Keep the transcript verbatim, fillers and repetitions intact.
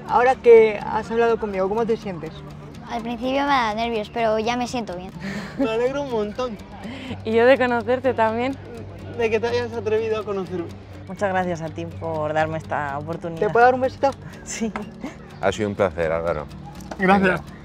Ahora que has hablado conmigo, ¿cómo te sientes? Al principio me da nervios, pero ya me siento bien. Me alegro un montón. Y yo de conocerte también. De que te hayas atrevido a conocerme. Muchas gracias a ti por darme esta oportunidad. ¿Te puedo dar un besito? Sí. Ha sido un placer, Álvaro. Gracias.